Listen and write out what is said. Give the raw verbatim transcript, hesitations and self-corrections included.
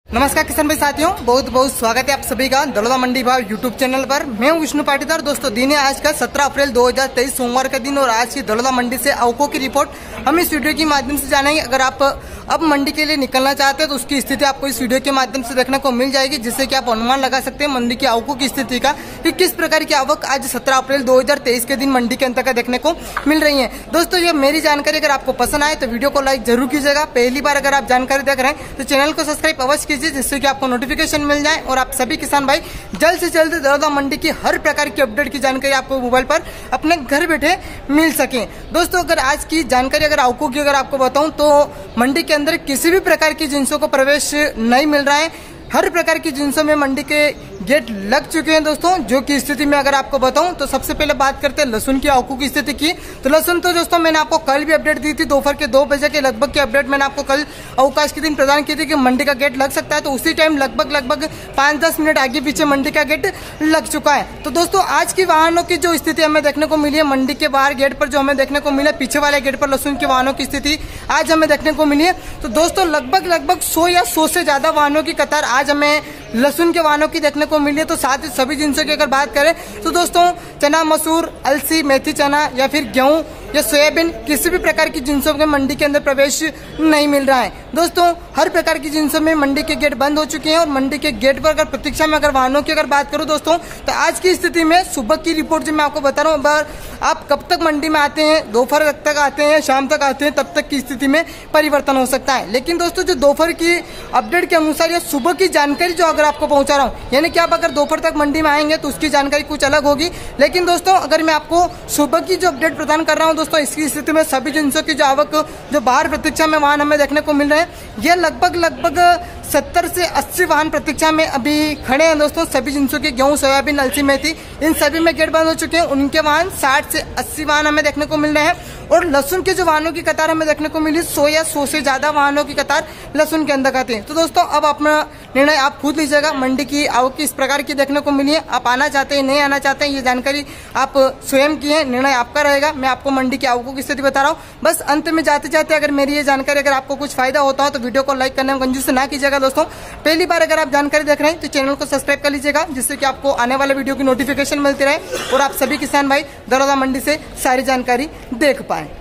नमस्कार किसान भाई साथियों, बहुत बहुत स्वागत है आप सभी का दलोदा मंडी भाव यूट्यूब चैनल पर। मैं हूं विष्णु पाटीदार। दोस्तों दिन है आज का सत्रह अप्रैल दो हज़ार तेईस सोमवार का दिन और आज की दलोदा मंडी से आवकों की रिपोर्ट हम इस वीडियो के माध्यम से जानेंगे। अगर आप अब मंडी के लिए निकलना चाहते हैं तो उसकी स्थिति आपको इस वीडियो के माध्यम से देखने को मिल जाएगी, जिससे कि आप अनुमान लगा सकते हैं मंडी की आवकों की स्थिति का कि किस प्रकार की आवक आज सत्रह अप्रैल दो हज़ार तेईस के दिन मंडी के अंतर्गत देखने को मिल रही है। दोस्तों ये मेरी जानकारी अगर आपको पसंद आए तो वीडियो को लाइक जरूर कीजिएगा। पहली बार अगर आप जानकारी देख रहे हैं तो चैनल को सब्सक्राइब अवश्य कीजिए, जिससे कि आपको नोटिफिकेशन मिल जाए और आप सभी किसान भाई जल्द से जल्द दलोदा मंडी की हर प्रकार की अपडेट की जानकारी आपको मोबाइल पर अपने घर बैठे मिल सके। दोस्तों अगर आज की जानकारी अगर आवकों की अगर आपको बताऊं तो मंडी के अंदर किसी भी प्रकार की जिंसों को प्रवेश नहीं मिल रहा है। हर प्रकार की जिंसों में मंडी के गेट लग चुके हैं। दोस्तों जो की स्थिति में अगर आपको बताऊं तो सबसे पहले बात करते हैं लहसुन की आवकों की स्थिति की। तो लहसुन तो दोस्तों मैंने आपको कल भी अपडेट दी थी, दोपहर के दो बजे के लगभग की अपडेट मैंने आपको कल अवकाश के दिन प्रदान की थी कि मंडी का गेट लग सकता है। तो उसी टाइम लगभग लगभग पांच दस मिनट आगे पीछे मंडी का गेट लग चुका है। तो दोस्तों आज की वाहनों की जो स्थिति हमें देखने को मिली है, मंडी के बाहर गेट पर जो हमें देखने को मिला पीछे वाले गेट पर लहसुन के वाहनों की स्थिति आज हमें देखने को मिली है। तो दोस्तों लगभग लगभग सौ या सौ से ज्यादा वाहनों की कतार आज हमें लहसुन के वाहनों की देखने को मिली है। तो साथ ही सभी जिनसों की अगर बात करें तो दोस्तों चना, मसूर, अलसी, मेथी चना या फिर गेहूं या सोयाबीन किसी भी प्रकार की जिनसों के मंडी के अंदर प्रवेश नहीं मिल रहा है। दोस्तों हर प्रकार की जिनसों में मंडी के गेट बंद हो चुके हैं और मंडी के गेट पर अगर प्रतीक्षा में अगर वाहनों की अगर बात करूं दोस्तों तो आज की स्थिति में सुबह की रिपोर्ट जो मैं आपको बता रहा हूं, आप कब तक मंडी में आते हैं, दोपहर तक आते हैं, शाम तक आते हैं, तब तक की स्थिति में परिवर्तन हो सकता है। लेकिन दोस्तों जो दोपहर की अपडेट के अनुसार या सुबह की जानकारी जो अगर आपको पहुंचा रहा हूं, यानी कि आप अगर दोपहर तक मंडी में आएंगे तो उसकी जानकारी कुछ अलग होगी। लेकिन दोस्तों अगर मैं आपको सुबह की जो अपडेट प्रदान कर रहा हूं दोस्तों, इसकी स्थिति में सभी जिनसों की जो आवक जो बाहर प्रतीक्षा में वाहन हमें देखने को मिल रहे हैं, यह लगभग लगभग सत्तर से अस्सी वाहन प्रतीक्षा में अभी खड़े हैं। दोस्तों सभी जिनसों के गेहूं, सोयाबीन, अलसी, मेथी इन सभी में गेट बंद हो चुके हैं। उनके वाहन साठ से अस्सी वाहन हमें देखने को मिल रहे हैं और लहसुन के जो वाहनों की कतार हमें देखने को मिली सौ या सौ से ज्यादा वाहनों की कतार लहसुन के अंदर आते हैं। तो दोस्तों अब अपना निर्णय आप खुद लीजिएगा। मंडी की आवक किस प्रकार की देखने को मिली है, आप आना चाहते हैं नहीं आना चाहते हैं, ये जानकारी आप स्वयं की है, निर्णय आपका रहेगा। मैं आपको मंडी की आवकों की स्थिति बता रहा हूँ। बस अंत में जाते जाते अगर मेरी ये जानकारी अगर आपको कुछ फायदा होता हो तो वीडियो को लाइक करने में कंजूसी ना कीजिएगा। दोस्तों पहली बार अगर आप जानकारी देख रहे हैं तो चैनल को सब्सक्राइब कर लीजिएगा, जिससे कि आपको आने वाले वीडियो की नोटिफिकेशन मिलती रहे और आप सभी किसान भाई दलोदा मंडी से सारी जानकारी देख पाए।